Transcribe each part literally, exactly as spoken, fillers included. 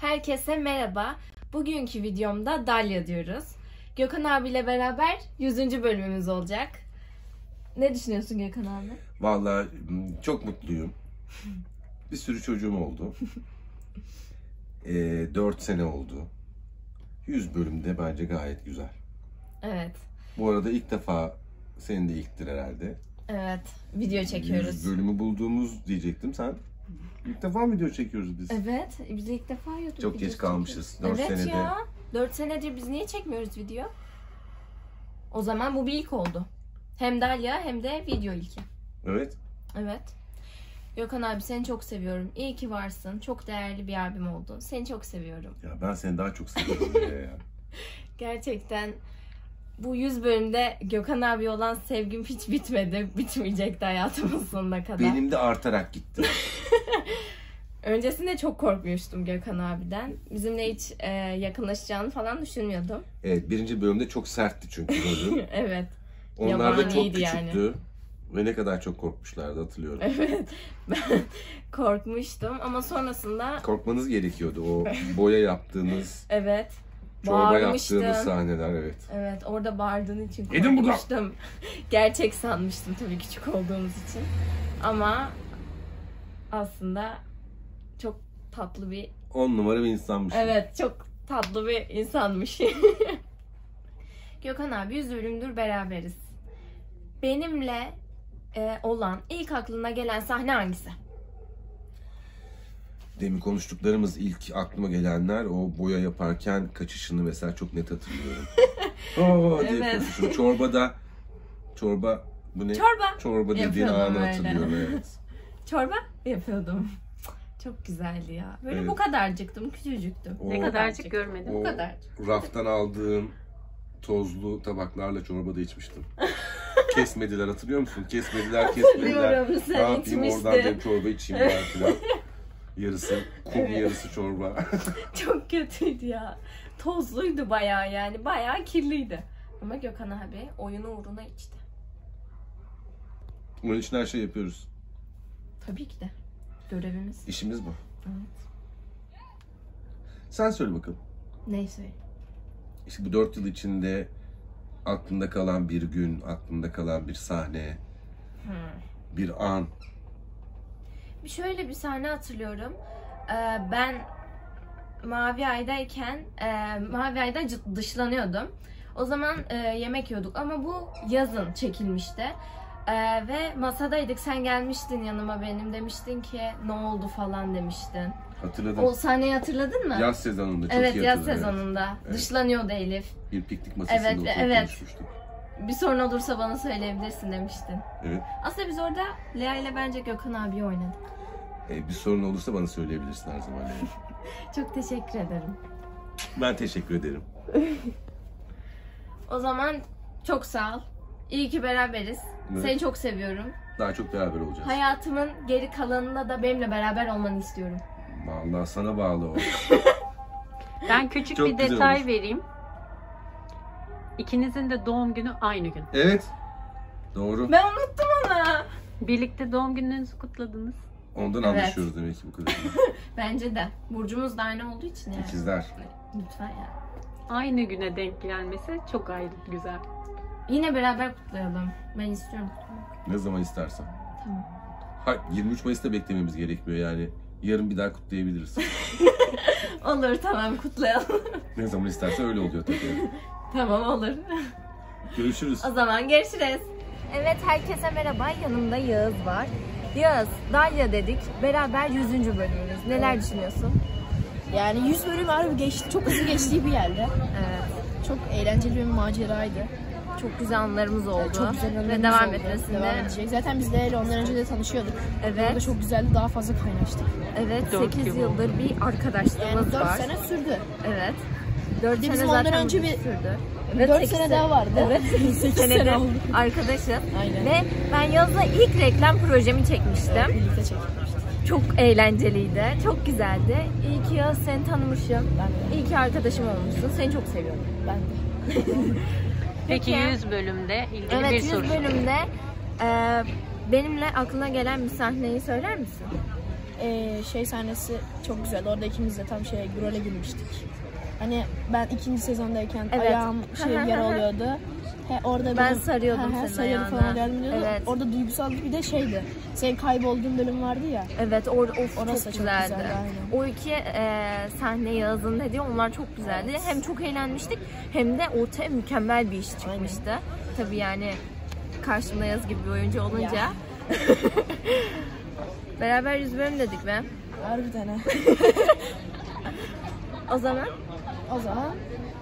Herkese merhaba. Bugünkü videomda Dalya diyoruz. Gökhan abiyle beraber yüzüncü bölümümüz olacak. Ne düşünüyorsun Gökhan abi? Vallahi çok mutluyum. Bir sürü çocuğum oldu. e, dört sene oldu. yüz bölümde bence gayet güzel. Evet. Bu arada ilk defa, senin de ilktir herhalde. Evet. Video çekiyoruz. yüz bölümü bulduğumuz diyecektim sen. İlk defa mı video çekiyoruz biz? Evet. Biz ilk defa YouTube Çok geç kalmışız. dört evet senede. ya. dört senedir biz niye çekmiyoruz video? O zaman bu bir ilk oldu. Hem Dalya hem de video ilki. Evet. Evet. Gökhan abi seni çok seviyorum. İyi ki varsın. Çok değerli bir abim oldun. Seni çok seviyorum. Ya ben seni daha çok seviyorum ya. ya. Gerçekten bu yüz bölümde Gökhan abi olan sevgim hiç bitmedi. Bitmeyecekti hayatımın sonuna kadar. Benim de artarak gitti. Öncesinde çok korkmuştum Gökhan abiden. Bizimle hiç e, yakınlaşacağını falan düşünmüyordum. Evet, birinci bölümde çok sertti çünkü bölüm. Evet. Onlar da çok Yabaniydi küçüktü. yani. Ve ne kadar çok korkmuşlardı hatırlıyorum. Evet. Ben korkmuştum ama sonrasında... Korkmanız gerekiyordu o boya yaptığınız, Evet. çorba yaptığınız sahneler, evet. Evet, orada bağırdığın için Edin korkmuştum. Gerçek sanmıştım tabii küçük olduğumuz için. Ama aslında çok tatlı bir... On numara bir insanmış. Evet, çok tatlı bir insanmış. Gökhan abi yüz bölümdür beraberiz. Benimle e, olan ilk aklına gelen sahne hangisi? Demin konuştuklarımız, ilk aklıma gelenler, o boya yaparken kaçışını mesela çok net hatırlıyorum. Oo diye Evet. koşuşunu. Çorbada, çorba, bu ne? Çorba. Çorba dediğin Yapıyordum anı öyle. hatırlıyorum, evet. Çorba yapıyordum. Çok güzeldi ya. Böyle Evet. bu kadarcıktım, küçücüktüm. O- Ne kadarcık görmedim. Bu O kadar. raftan aldığım tozlu tabaklarla çorba da içmiştim. Kesmediler, hatırlıyor musun? Kesmediler, kesmediler. Hatırlıyorum, sen Ne yapayım, içmiştin. oradan bir çorba içeyim ben filan. Yarısı kum, Evet. yarısı çorba. Çok kötüydü ya. Tozluydu bayağı yani. Bayağı kirliydi. Ama Gökhan abi oyunu uğruna içti. Bunun için her şey yapıyoruz. Tabii ki de. Görevimiz. İşimiz bu. Evet. Sen söyle bakalım. Neyse. İşte bu dört yıl içinde aklında kalan bir gün, aklında kalan bir sahne, Hmm. bir an. Bir şöyle bir sahne hatırlıyorum. Ee, ben Mavi Ay'dayken e, Mavi Ay'da cı- dışlanıyordum. O zaman e, yemek yiyorduk ama bu yazın çekilmişti. E, ve masadaydık. Sen gelmiştin yanıma benim. Demiştin ki ne oldu falan demiştin. Hatırladım. O sahneyi hatırladın mı? Yaz sezonunda çok evet iyi yaz hatırladım, evet. sezonunda. Evet. Dışlanıyordu Elif. Bir piknik masasında Evet, oturup evet. konuşmuştuk. Bir sorun olursa bana söyleyebilirsin demiştin. Evet. Aslında biz orada Lea ile bence Gökhan abi oynadık. Ee, bir sorun olursa bana söyleyebilirsin her zaman. Yani. Çok teşekkür ederim. Ben teşekkür ederim. O zaman çok sağ ol. İyi ki beraberiz. Evet. Seni çok seviyorum. Daha çok beraber olacağız. Hayatımın geri kalanında da benimle beraber olmanı istiyorum. Vallahi sana bağlı o. Ben küçük Çok bir güzel detay olur. vereyim. İkinizin de doğum günü aynı gün. Evet. Doğru. Ben unuttum onu. Birlikte doğum günlerinizi kutladınız. Ondan Evet. anlaşıyoruz demek ki bu kadar. Bence de. Burcumuz da aynı olduğu için yani. İkizler. Lütfen ya. Aynı güne denk gelmesi çok ayrı güzel. Yine beraber kutlayalım. Ben istiyorum kutlamak. Ne zaman istersen. Tamam. Ha, yirmi üç Mayıs'ta beklememiz gerekmiyor yani. Yarın bir daha kutlayabiliriz. Olur tamam kutlayalım. Ne zaman isterse öyle oluyor tabii. Tamam olur. Görüşürüz. O zaman görüşürüz. Evet herkese merhaba. Yanımda Yağız var. Yağız, Dalya dedik. Beraber yüzüncü bölümümüz. Neler düşünüyorsun? Yani yüz bölüm harbi geçti. Çok hızlı geçtiği bir yerde. Evet. Çok eğlenceli bir maceraydı. Çok güzel anılarımız oldu. Çok güzel Ve anılarımız devam oldu. etmesinde. Devam edecek. Zaten biz Leyla ondan önce de tanışıyorduk. Evet. O da çok güzeldi. Daha fazla kaynaştık. Evet, Dört sekiz yıl yıldır bir Yani arkadaşlığımız dört var. sene sürdü. Evet. dört Bir de sene bizim ondan zaten önce bir- sürdü. dört sekiz sene daha vardı. Evet, sekiz sene senedir oldu. arkadaşız. Aynen. Ve ben Yağız'la ilk reklam projemi çekmiştim. Birlikte çekilmiştik. Çok eğlenceliydi, çok güzeldi. İyi ki Yağız seni tanımışım. Ben de. İyi ki arkadaşım olmuşsun. Seni çok seviyorum. Ben de. Peki, Peki. yüz bölümde ilgili Evet, bir yüz soru. bölümde e, benimle aklına gelen bir sahneyi söyler misin? Ee, şey sahnesi çok güzel. Orada ikimiz de tam şeye role girmiştik. Hani ben ikinci sezondayken Evet. ayağım şey yara oluyordu. He, orada Ben benim- sarıyordum he, he, senin sarıyordum ayağına. falan yardım ediyordu. Evet. Orada duygusal bir de şeydi. Senin kaybolduğun bölüm vardı ya. Evet, or of, Orası da çok çok güzeldi. güzeldi, aynen. O iki e, sahne Yağız'ın dediği onlar çok güzeldi. Evet. Hem çok eğlenmiştik hem de ortaya mükemmel bir iş çıkmıştı. Tabii yani karşımda Yağız gibi bir oyuncu olunca. Ya. Beraber yüz bölüm dedik be. Harbiden ha. O zaman O zaman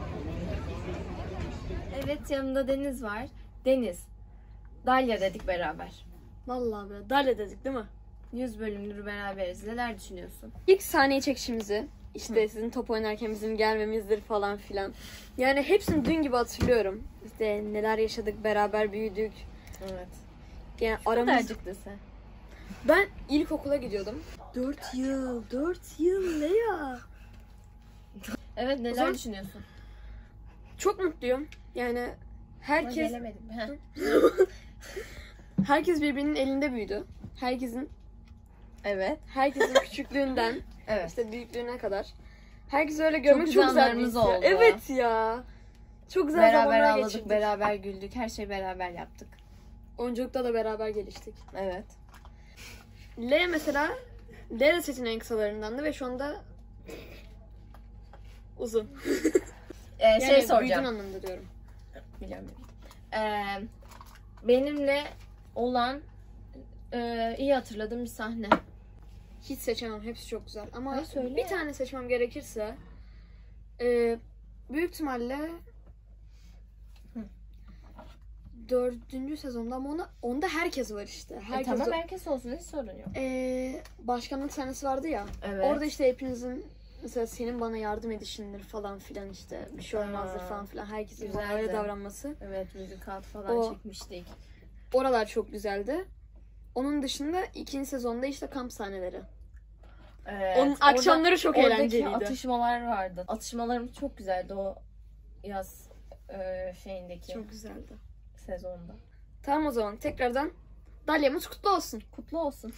evet, yanımda Deniz var. Deniz, Dalya dedik beraber. Vallahi be. Darla dedik değil mi? yüz bölümdür beraberiz. Neler düşünüyorsun? İlk sahneyi çekişimizi, işte sizin top oynarken bizim gelmemizdir falan filan. Yani hepsini dün gibi hatırlıyorum. İşte neler yaşadık, beraber büyüdük. Evet. Yani Aramız... aramız... Kadarcık dese. Ben ilkokula gidiyordum. Dört yıl, dört yıl ne ya? Evet, neler zaman- düşünüyorsun? Çok mutluyum. Yani Ama herkes gelemedim. Heh. herkes birbirinin elinde büyüdü. Herkesin Evet. herkesin küçüklüğünden Evet. işte büyüklüğüne kadar. Herkes öyle görmek çok, güzel güzel bir anlarımız his ya. oldu. Evet ya. Çok güzel Beraber zamanlar ağladık, geçirdik. beraber güldük, her şeyi beraber yaptık. Oyunculukta da beraber geliştik. Evet. L mesela L de setin en kısalarındandı ve şu anda uzun. Ee, Yani şey soracağım. büyüdüğün anlamda diyorum. Biliyorum. Ee, benimle olan e, iyi hatırladığım bir sahne. Hiç seçemem. Hepsi çok güzel. Ama Ay, söyle. bir tane seçmem gerekirse e, büyük ihtimalle dördüncü sezonda ama ona, onda herkes var işte. E, Herkes tamam, o- herkes olsun, hiç sorun yok. e, başkanlık sahnesi vardı ya. Evet. Orada işte hepinizin mesela senin bana yardım edişindir falan filan işte. Bir şey olmazdır Aa, falan filan. Herkesin bana güzeldi. öyle davranması. Evet, müzikal falan O- çekmiştik. Oralar çok güzeldi. Onun dışında ikinci sezonda işte kamp sahneleri. Evet. Onun akşamları çok oradaki eğlenceliydi. atışmalar vardı. Atışmalarımız çok güzeldi o yaz e, şeyindeki Çok güzeldi. sezonda. Tamam o zaman tekrardan Dalya'mız kutlu olsun. Kutlu olsun.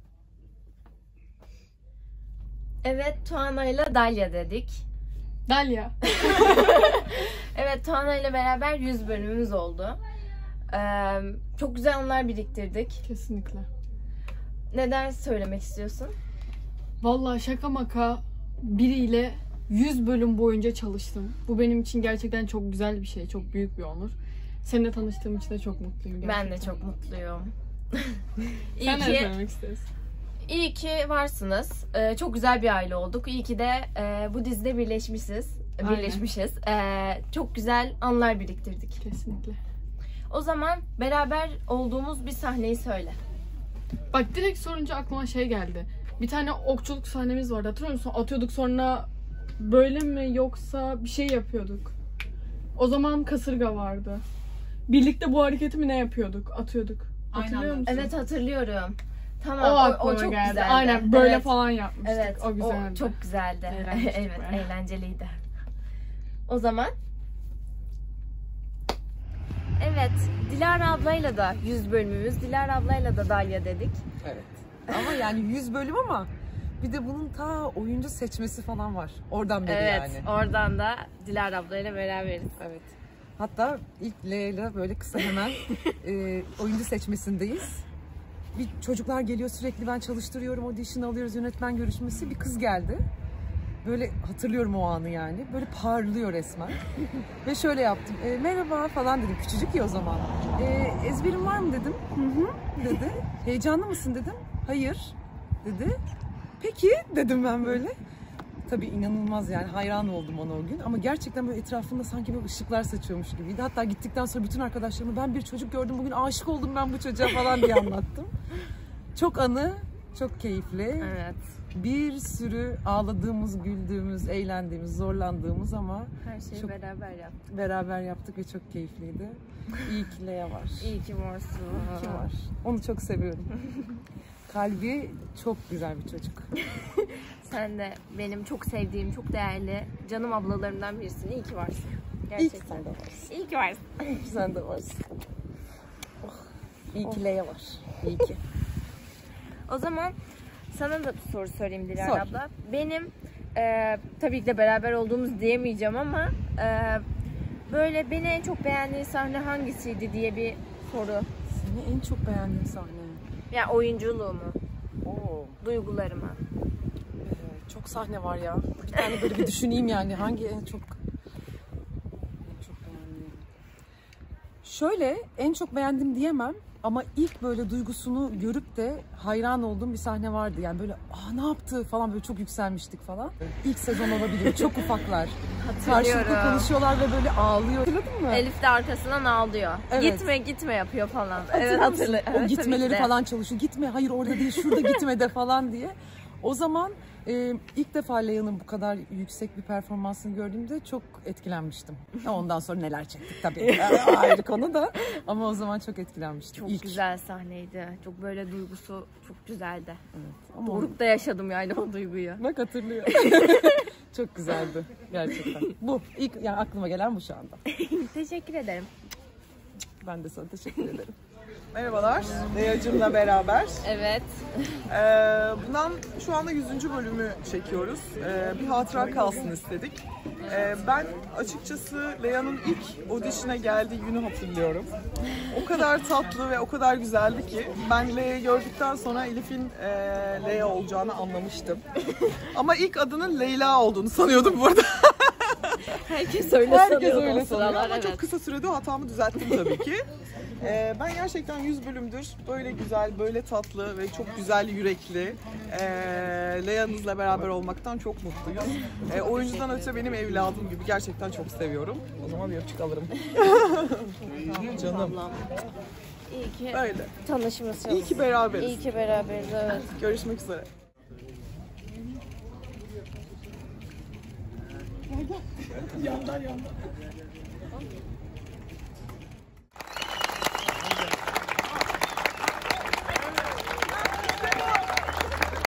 Evet, Tuana ile Dalya dedik. Dalya. Evet, Tuana ile beraber yüz bölümümüz oldu. Ee, çok güzel anılar biriktirdik. Kesinlikle. Neden söylemek istiyorsun? Vallahi şaka maka biriyle yüz bölüm boyunca çalıştım. Bu benim için gerçekten çok güzel bir şey. Çok büyük bir onur. Seninle tanıştığım için de çok mutluyum gerçekten. Ben de çok mutluyum. iyi Sen ne ki, söylemek istiyorsun? iyi ki varsınız. Ee, çok güzel bir aile olduk. İyi ki de e, bu dizide birleşmişiz. Aynen. Birleşmişiz. Ee, çok güzel anılar biriktirdik. Kesinlikle. O zaman beraber olduğumuz bir sahneyi söyle. Bak direkt sorunca aklıma şey geldi. Bir tane okçuluk sahnemiz vardı. Hatırlıyor musun? Atıyorduk sonra böyle mi yoksa bir şey yapıyorduk. O zaman kasırga vardı. Birlikte bu hareketi mi ne yapıyorduk? Atıyorduk. Hatırlıyor musun? Evet, hatırlıyorum. O Tamam, o, aklıma o çok geldi. güzeldi. Aynen böyle Evet. falan yapmıştık. Evet, o güzeldi. o çok güzeldi. Eğlenmiştik Evet, bayağı. eğlenceliydi. O zaman evet, Dilara ablayla da yüz bölümümüz, Dilara ablayla da Dalya dedik. Evet. Ama yani yüz bölüm ama bir de bunun ta oyuncu seçmesi falan var. Oradan beri Evet, yani. oradan da Dilara ablayla beraberiz. Evet. Hatta ilk Leyla böyle kısa hemen e, oyuncu seçmesindeyiz. Bir çocuklar geliyor sürekli, ben çalıştırıyorum, audition alıyoruz, yönetmen görüşmesi. Bir kız geldi. Böyle hatırlıyorum o anı yani. Böyle parlıyor resmen. Ve şöyle yaptım. E, merhaba falan dedim. Küçücük ya o zaman. E, ezberin var mı dedim. Hı hı dedi. Heyecanlı mısın dedim. Hayır dedi. Peki dedim ben böyle. Tabii inanılmaz yani, hayran oldum ona o gün. Ama gerçekten böyle etrafında sanki böyle ışıklar saçıyormuş gibiydi. Hatta gittikten sonra bütün arkadaşlarıma ben bir çocuk gördüm bugün, aşık oldum ben bu çocuğa falan diye anlattım. Çok anı, çok keyifli. Evet. Bir sürü ağladığımız, güldüğümüz, eğlendiğimiz, zorlandığımız ama Her şeyi Çok- beraber yaptık. beraber yaptık ve çok keyifliydi. İyi ki Lea var. İyi ki varsın. İyi ki var. Onu çok seviyorum. Kalbi çok güzel bir çocuk. Sen de benim çok sevdiğim, çok değerli canım ablalarımdan birisin. İyi ki varsın. İyi ki Gerçekten. sen de varsın. İyi ki varsın. İyi ki sen de varsın. Oh. İyi ki Lea var. İyi ki. O zaman Sana da bir soru sorayım Dilara Sor. abla. Benim e, tabii ki de beraber olduğumuz diyemeyeceğim ama e, böyle beni en çok beğendiğin sahne hangisiydi diye bir soru. Seni en çok beğendiğin sahne. Yani oyunculuğumu, Oo. duygularımı. Ee, çok sahne var ya. Bir tane böyle bir düşüneyim yani. Hangi en çok en çok beğendiğim. Şöyle en çok beğendim diyemem. Ama ilk böyle duygusunu görüp de hayran olduğum bir sahne vardı. Yani böyle aa ne yaptı falan böyle çok yükselmiştik falan. İlk sezon olabilir. Çok ufaklar. Karşılıklı konuşuyorlar ve böyle ağlıyor. Hatırladın mı? Elif de arkasından ağlıyor. Evet. Gitme gitme yapıyor falan. Hatırlıyor Evet musun? hatırlıyorum. O Evet, gitmeleri tabii ki de. falan çalışıyor. Gitme hayır orada değil şurada gitme de falan diye. O zaman e, ilk defa Leia'nın bu kadar yüksek bir performansını gördüğümde çok etkilenmiştim. Ondan sonra neler çektik tabii. Ayrı konu da. Ama o zaman çok etkilenmiştim. Çok İlk. güzel sahneydi. Çok böyle duygusu çok güzeldi. Evet. Ama Doruk'ta yaşadım yani o duyguyu. bak hatırlıyor. Çok güzeldi gerçekten. Bu ilk yani aklıma gelen bu şu anda. Teşekkür ederim. Ben de sana teşekkür ederim. Merhabalar, Leya'cımla beraber. Evet. Ee, bundan şu anda yüzüncü bölümü çekiyoruz. Ee, bir hatıra kalsın istedik. Ee, ben açıkçası Leya'nın ilk audition'a geldiği günü hatırlıyorum. O kadar tatlı ve o kadar güzeldi ki ben Leya'yı gördükten sonra Elif'in e, Leya olacağını anlamıştım. Ama ilk adının Leyla olduğunu sanıyordum bu arada. Herkes öyle Herkes sanıyordu öyle o sanıyor sıralar, ama evet. çok kısa sürede o hatamı düzelttim tabii ki. Ee, ben gerçekten yüz bölümdür böyle güzel, böyle tatlı ve çok güzel yürekli ee, Leia'nızla beraber olmaktan çok mutluyum. Ee, oyuncudan öte benim evladım gibi gerçekten çok seviyorum. O zaman bir öpücük alırım. Canım. İyi ki Öyle. tanışmışız. İyi ki beraberiz. İyi ki beraberiz, evet. Görüşmek üzere. Yandan yandan.